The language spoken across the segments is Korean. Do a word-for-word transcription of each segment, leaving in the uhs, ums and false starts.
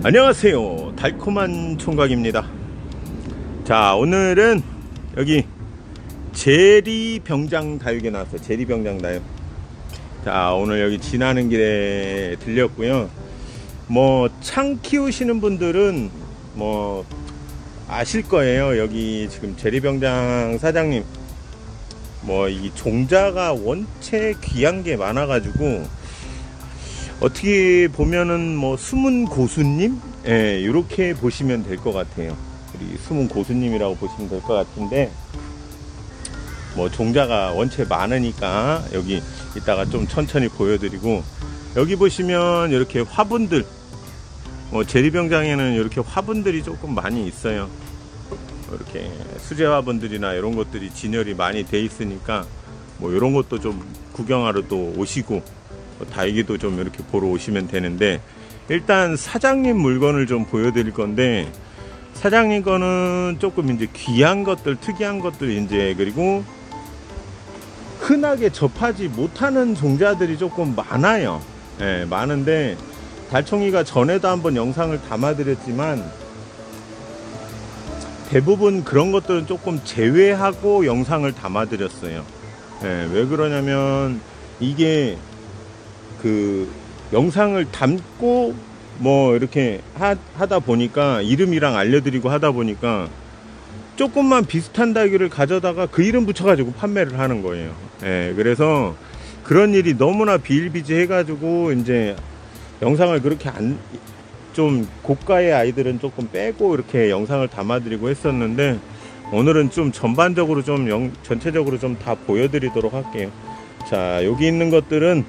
안녕하세요, 달콤한 총각입니다. 자, 오늘은 여기 제리병장 다육에 나왔어요. 제리병장 다육. 자, 오늘 여기 지나는 길에 들렸고요. 뭐 창 키우시는 분들은 뭐 아실 거예요. 여기 지금 제리병장 사장님 뭐 이 종자가 원체 귀한 게 많아 가지고 어떻게 보면은 뭐 숨은 고수님, 예, 이렇게 보시면 될 것 같아요. 우리 숨은 고수님이라고 보시면 될 것 같은데, 뭐 종자가 원체 많으니까 여기 이따가 좀 천천히 보여드리고, 여기 보시면 이렇게 화분들, 뭐 제리병장에는 이렇게 화분들이 조금 많이 있어요. 이렇게 수제 화분들이나 이런 것들이 진열이 많이 돼 있으니까 뭐 이런 것도 좀 구경하러 또 오시고, 다육이도 좀 이렇게 보러 오시면 되는데, 일단 사장님 물건을 좀 보여드릴 건데, 사장님 거는 조금 이제 귀한 것들, 특이한 것들, 이제 그리고 흔하게 접하지 못하는 종자들이 조금 많아요. 예, 많은데 달총이가 전에도 한번 영상을 담아드렸지만 대부분 그런 것들은 조금 제외하고 영상을 담아드렸어요. 예, 왜 그러냐면 이게 그 영상을 담고 뭐 이렇게 하, 하다 보니까 이름이랑 알려드리고 하다 보니까 조금만 비슷한 다육이를 가져다가 그 이름 붙여가지고 판매를 하는 거예요. 예, 그래서 그런 일이 너무나 비일비재해 가지고 이제 영상을 그렇게 안, 좀 고가의 아이들은 조금 빼고 이렇게 영상을 담아드리고 했었는데, 오늘은 좀 전반적으로 좀 영, 전체적으로 좀 다 보여드리도록 할게요. 자, 여기 있는 것들은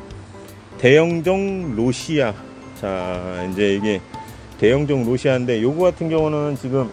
대형종 로시아. 자, 이제 이게 대형종 로시아인데, 요거 같은 경우는 지금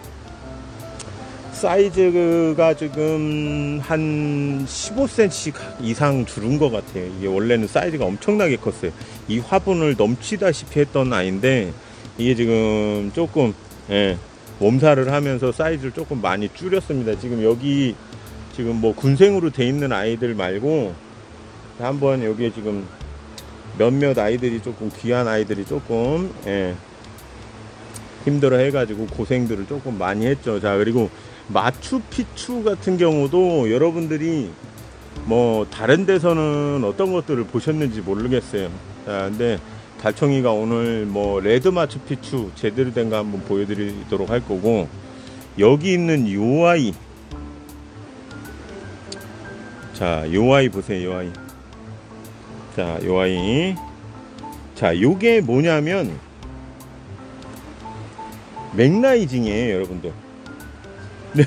사이즈가 지금 한 십오 센티미터 이상 줄은 것 같아요. 이게 원래는 사이즈가 엄청나게 컸어요. 이 화분을 넘치다시피 했던 아이인데, 이게 지금 조금, 예, 몸살을 하면서 사이즈를 조금 많이 줄였습니다. 지금 여기 지금 뭐 군생으로 돼 있는 아이들 말고, 한번 여기에 지금 몇몇 아이들이 조금 귀한 아이들이 조금, 예, 힘들어 해가지고 고생들을 조금 많이 했죠. 자, 그리고 마추픽추 같은 경우도 여러분들이 뭐 다른 데서는 어떤 것들을 보셨는지 모르겠어요. 자, 근데 달총이가 오늘 뭐 레드 마추픽추 제대로 된 거 한번 보여드리도록 할 거고, 여기 있는 요 아이, 자, 요 아이 보세요. 요 아이. 자, 요 아이. 자, 요게 뭐냐면 맥라이징이에요, 여러분들. 네.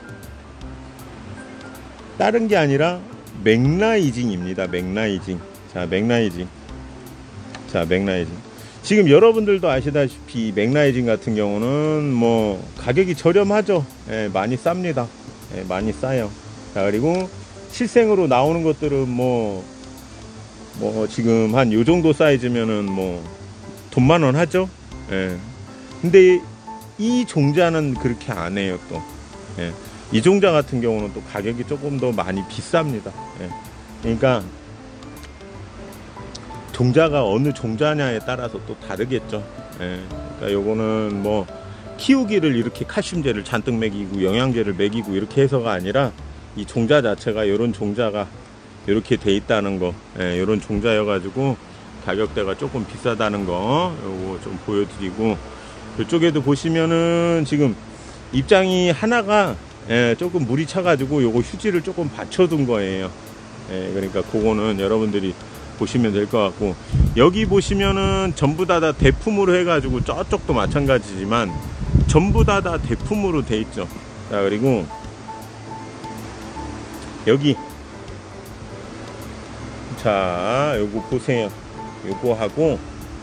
다른 게 아니라 맥라이징입니다. 맥라이징. 자, 맥라이징. 자, 맥라이징. 지금 여러분들도 아시다시피 맥라이징 같은 경우는 뭐 가격이 저렴하죠. 예, 많이 쌉니다. 예, 많이 싸요. 자, 그리고 실생으로 나오는 것들은 뭐 뭐 지금 한 요 정도 사이즈면은 뭐 돈만 원 하죠. 예. 근데 이 종자는 그렇게 안 해요, 또. 예. 이 종자 같은 경우는 또 가격이 조금 더 많이 비쌉니다. 예. 그러니까 종자가 어느 종자냐에 따라서 또 다르겠죠. 예. 그러니까 요거는 뭐 키우기를 이렇게 칼슘제를 잔뜩 먹이고 영양제를 먹이고 이렇게 해서가 아니라, 이 종자 자체가 요런 종자가 이렇게 돼 있다는 거, 예, 이런 종자여 가지고 가격대가 조금 비싸다는 거 요거 좀 보여드리고, 이쪽에도 보시면은 지금 입장이 하나가, 예, 조금 물이 차 가지고 요거 휴지를 조금 받쳐둔 거예요. 예, 그러니까 그거는 여러분들이 보시면 될 것 같고, 여기 보시면은 전부 다 다 대품으로 해 가지고, 저쪽도 마찬가지지만 전부 다 다 대품으로 돼 있죠. 자, 그리고 여기, 자, 요거 보세요. 요거 하고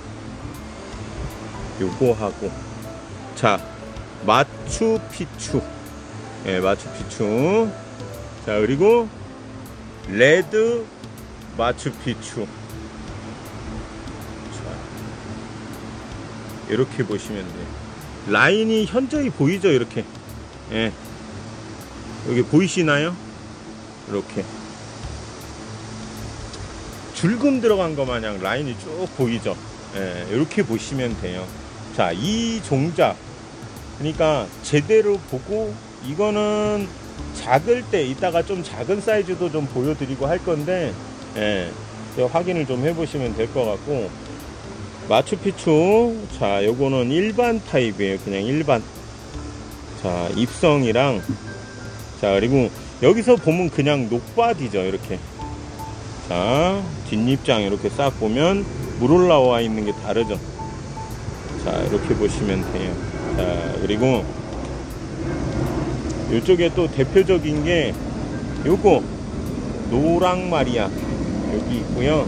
요거 하고, 자, 마추픽추. 예, 마추픽추. 자, 그리고 레드 마추픽추. 자, 이렇게 보시면 돼요. 라인이 현저히 보이죠, 이렇게. 예, 여기 보이시나요? 이렇게 줄금 들어간 것 마냥 라인이 쭉 보이죠. 예, 이렇게 보시면 돼요. 자, 이 종자 그러니까 제대로 보고, 이거는 작을 때 이따가 좀 작은 사이즈도 좀 보여드리고 할 건데, 예, 확인을 좀 해보시면 될 것 같고. 마추픽추, 자, 요거는 일반 타입이에요. 그냥 일반. 자, 입성이랑, 자, 그리고 여기서 보면 그냥 녹바디죠. 이렇게. 자, 뒷입장 이렇게 싹 보면 물 올라와 있는 게 다르죠. 자, 이렇게 보시면 돼요. 자, 그리고 이쪽에 또 대표적인 게 요거 노랑마리아 여기 있고요.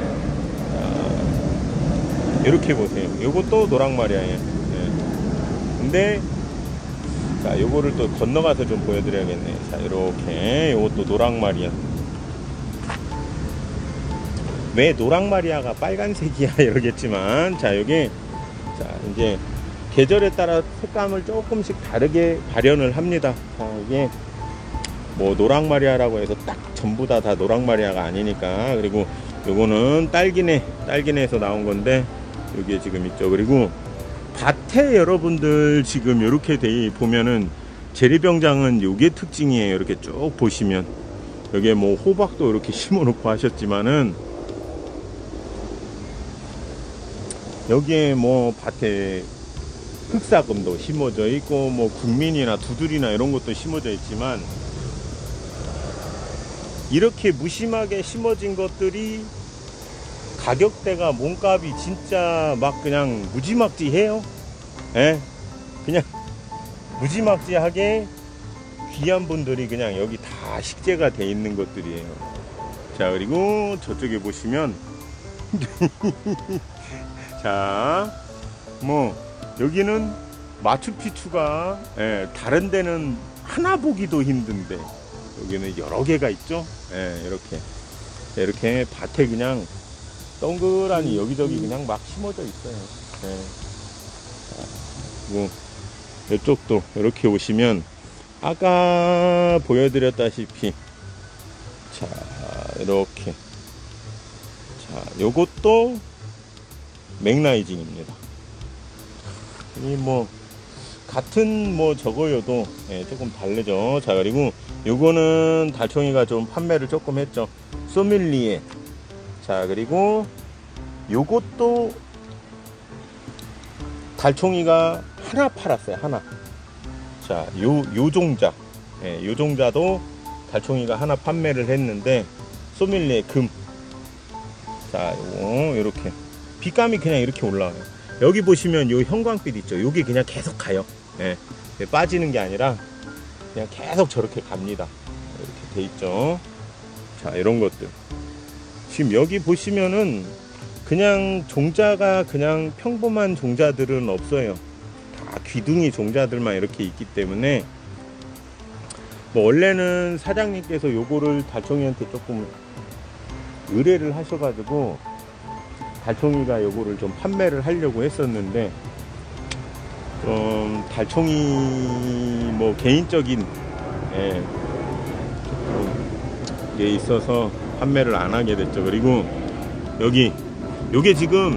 자, 이렇게 보세요. 요것도 노랑마리아예요. 네. 근데 자, 요거를 또 건너가서 좀 보여드려야겠네. 자, 이렇게 요것도 노랑마리아. 왜 노랑마리아가 빨간색이야 이러겠지만, 자, 여기 자, 이제 계절에 따라 색감을 조금씩 다르게 발현을 합니다. 자, 이게 뭐 노랑마리아라고 해서 딱 전부 다 다 노랑마리아가 아니니까. 그리고 요거는 딸기네, 딸기네에서 나온 건데 여기에 지금 있죠. 그리고 밭에 여러분들 지금 이렇게 돼 보면은 제리병장은 요게 특징이에요. 이렇게 쭉 보시면 여기에 뭐 호박도 이렇게 심어 놓고 하셨지만은 여기에 뭐 밭에 흑사금도 심어져 있고 뭐 국민이나 두들이나 이런 것도 심어져 있지만, 이렇게 무심하게 심어진 것들이 가격대가 몸값이 진짜 막 그냥 무지막지해요. 예, 그냥 무지막지하게 귀한 분들이 그냥 여기 다 식재가 돼 있는 것들이에요. 자, 그리고 저쪽에 보시면 자, 뭐 여기는 마추픽추가, 예, 다른 데는 하나 보기도 힘든데 여기는 여러 개가 있죠. 예, 이렇게 이렇게 밭에 그냥 동그라니 여기저기 그냥 막 심어져 있어요. 예. 자, 뭐 이쪽도 이렇게 오시면 아까 보여드렸다시피, 자, 이렇게, 자, 요것도 맥라이징입니다. 이 뭐 같은 뭐 저거여도, 예, 조금 다르죠. 자, 그리고 요거는 달총이가 좀 판매를 조금 했죠. 소믈리에. 자, 그리고 요것도 달총이가 하나 팔았어요. 하나. 자, 요, 요 종자, 예, 요 종자도 달총이가 하나 판매를 했는데, 소믈리에 금. 자, 요거 요렇게 빛감이 그냥 이렇게 올라와요. 여기 보시면 요 형광빛 있죠. 요게 그냥 계속 가요. 예, 빠지는 게 아니라 그냥 계속 저렇게 갑니다. 이렇게 돼 있죠. 자, 이런 것들 지금 여기 보시면은 그냥 종자가 그냥 평범한 종자들은 없어요. 다 귀둥이 종자들만 이렇게 있기 때문에, 뭐 원래는 사장님께서 요거를 달총이한테 조금 의뢰를 하셔가지고 달총이가 요거를 좀 판매를 하려고 했었는데, 좀 달총이 뭐 개인적인, 예, 게 있어서 판매를 안 하게 됐죠. 그리고 여기 요게 지금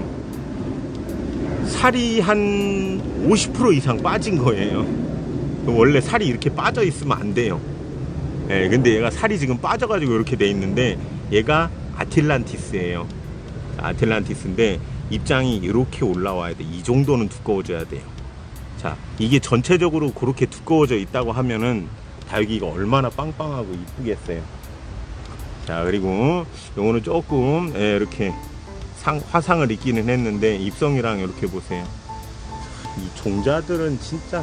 살이 한 오십 퍼센트 이상 빠진 거예요. 원래 살이 이렇게 빠져 있으면 안 돼요. 예, 근데 얘가 살이 지금 빠져 가지고 이렇게 돼 있는데, 얘가 아틀란티스예요. 아틀란티스인데 입장이 이렇게 올라와야 돼. 이 정도는 두꺼워져야 돼요. 자, 이게 전체적으로 그렇게 두꺼워져 있다고 하면은 다육이가 얼마나 빵빵하고 이쁘겠어요. 자, 그리고 요거는 조금, 예, 이렇게 상, 화상을 입기는 했는데 입성이랑 이렇게 보세요. 이 종자들은 진짜.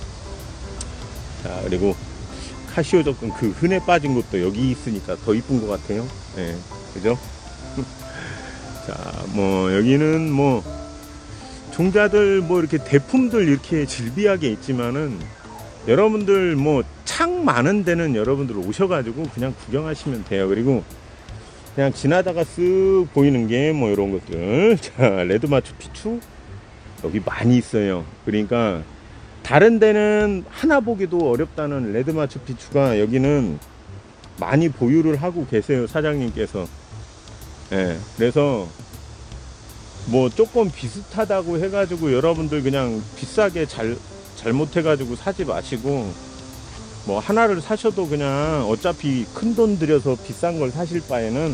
자, 그리고 카시오 접근 그 흔해 빠진 것도 여기 있으니까 더 이쁜 것 같아요. 예, 그죠? 자, 뭐 여기는 뭐 종자들 뭐 이렇게 대품들 이렇게 질비하게 있지만은, 여러분들 뭐 창 많은 데는 여러분들 오셔가지고 그냥 구경하시면 돼요. 그리고 그냥 지나다가 쓱 보이는 게 뭐 이런 것들. 자, 레드 마추픽추 여기 많이 있어요. 그러니까 다른 데는 하나 보기도 어렵다는 레드 마추픽추가 여기는 많이 보유를 하고 계세요, 사장님께서. 예, 그래서 뭐 조금 비슷하다고 해가지고 여러분들 그냥 비싸게 잘 잘못해가지고 사지 마시고, 뭐 하나를 사셔도 그냥 어차피 큰 돈 들여서 비싼 걸 사실 바에는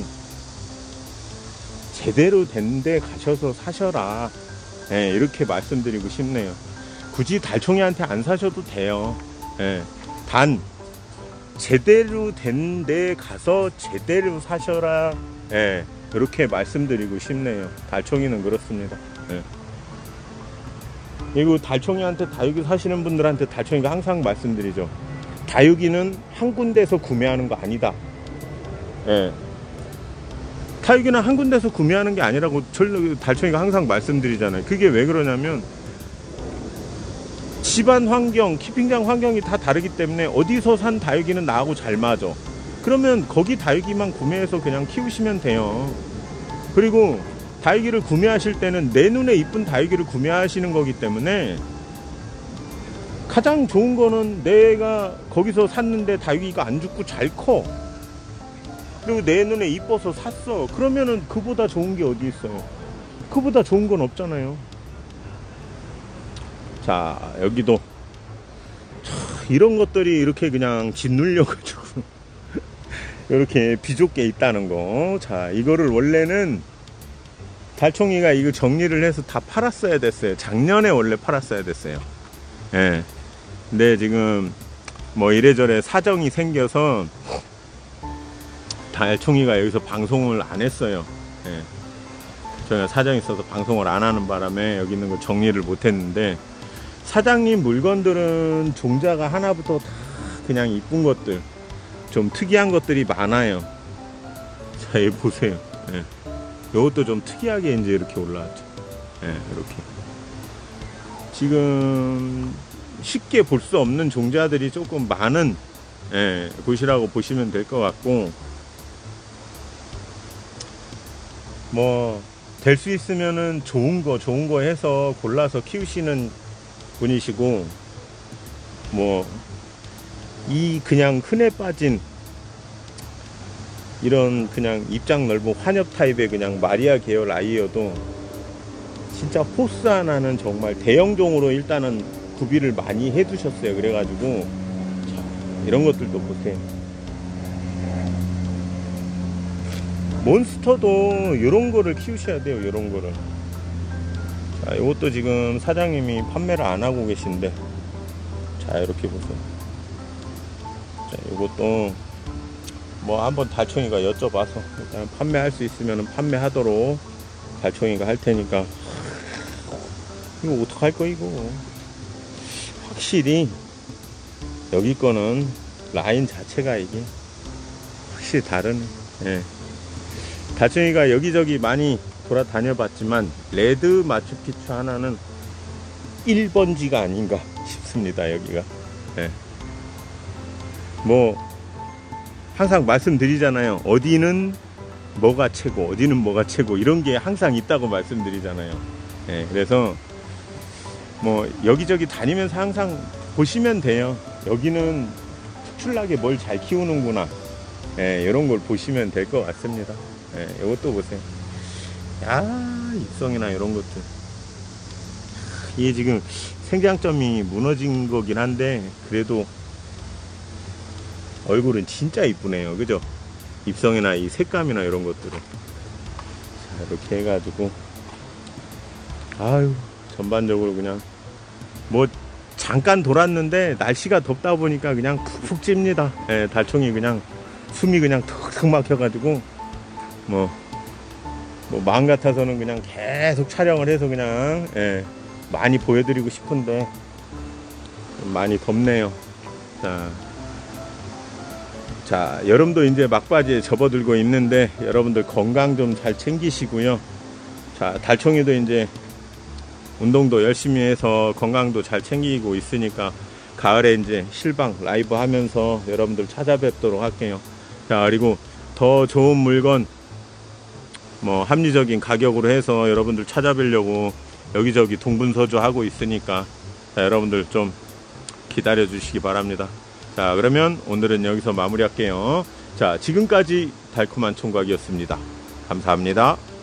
제대로 된 데 가셔서 사셔라. 예, 이렇게 말씀드리고 싶네요. 굳이 달총이한테 안 사셔도 돼요. 예, 단 제대로 된 데 가서 제대로 사셔라. 예, 이렇게 말씀드리고 싶네요. 달총이는 그렇습니다. 예. 그리고 달총이한테 다육이 사시는 분들한테 달총이가 항상 말씀드리죠. 다육이는 한 군데서 구매하는 거 아니다. 예. 다육이는 한 군데서 구매하는 게 아니라고 달총이가 항상 말씀드리잖아요. 그게 왜 그러냐면 집안 환경, 키핑장 환경이 다 다르기 때문에 어디서 산 다육이는 나하고 잘 맞아. 그러면 거기 다육이만 구매해서 그냥 키우시면 돼요. 그리고 다육이를 구매하실 때는 내 눈에 이쁜 다육이를 구매하시는 거기 때문에 가장 좋은 거는 내가 거기서 샀는데 다육이가 안 죽고 잘 커. 그리고 내 눈에 이뻐서 샀어. 그러면은 그보다 좋은 게 어디 있어요. 그보다 좋은 건 없잖아요. 자, 여기도 참 이런 것들이 이렇게 그냥 짓눌려가지고 이렇게 비좁게 있다는 거. 자, 이거를 원래는 달총이가 이거 정리를 해서 다 팔았어야 됐어요. 작년에 원래 팔았어야 됐어요. 예. 근데 지금 뭐 이래저래 사정이 생겨서 달총이가 여기서 방송을 안 했어요. 예. 저희가 사정이 있어서 방송을 안 하는 바람에 여기 있는 거 정리를 못 했는데, 사장님 물건들은 종자가 하나부터 다 그냥 이쁜 것들, 좀 특이한 것들이 많아요. 자, 여기 보세요. 예. 이것도 좀 특이하게 이제 이렇게 올라왔죠. 예, 이렇게. 지금 쉽게 볼 수 없는 종자들이 조금 많은, 예, 곳이라고 보시면 될 것 같고, 뭐 될 수 있으면은 좋은 거 좋은 거 해서 골라서 키우시는 분이시고, 뭐 이 그냥 흔해 빠진 이런 그냥 입장 넓은 환엽 타입의 그냥 마리아 계열 아이여도 진짜 호스 하나는 정말 대형종으로 일단은 구비를 많이 해 두셨어요. 그래가지고 자, 이런 것들도 보세요. 몬스터도 이런 거를 키우셔야 돼요. 이런 거를. 자, 이것도 지금 사장님이 판매를 안 하고 계신데, 자, 이렇게 보세요. 자, 이것도 뭐 한번 달총이가 여쭤봐서 일단 판매할 수 있으면 판매하도록 달총이가 할 테니까. 이거 어떡할 거 이거. 확실히 여기 거는 라인 자체가 이게 확실히 다르네. 예. 달총이가 여기저기 많이 돌아다녀 봤지만 레드 마추픽추 하나는 일 번지가 아닌가 싶습니다. 여기가. 예. 뭐 항상 말씀드리잖아요. 어디는 뭐가 최고, 어디는 뭐가 최고, 이런 게 항상 있다고 말씀드리잖아요. 예, 그래서 뭐 여기저기 다니면서 항상 보시면 돼요. 여기는 특출나게 뭘 잘 키우는구나. 예, 이런 걸 보시면 될 것 같습니다. 예, 이것도 보세요. 야, 입성이나 이런 것들. 이게 지금 생장점이 무너진 거긴 한데 그래도 얼굴은 진짜 이쁘네요. 그죠? 입성이나 이 색감이나 이런 것들은. 자, 이렇게 해가지고 아유, 전반적으로 그냥 뭐 잠깐 돌았는데 날씨가 덥다 보니까 그냥 푹푹 찝니다. 예, 달총이 그냥 숨이 그냥 턱턱 막혀가지고 뭐, 뭐 마음 같아서는 그냥 계속 촬영을 해서 그냥, 예, 많이 보여드리고 싶은데 많이 덥네요. 자, 자, 여름도 이제 막바지에 접어들고 있는데 여러분들 건강 좀 잘 챙기시고요. 자, 달총이도 이제 운동도 열심히 해서 건강도 잘 챙기고 있으니까 가을에 이제 실방 라이브 하면서 여러분들 찾아뵙도록 할게요. 자, 그리고 더 좋은 물건 뭐 합리적인 가격으로 해서 여러분들 찾아뵈려고 여기저기 동분서주 하고 있으니까, 자, 여러분들 좀 기다려 주시기 바랍니다. 자, 그러면 오늘은 여기서 마무리할게요. 자, 지금까지 달콤한 총각이었습니다. 감사합니다.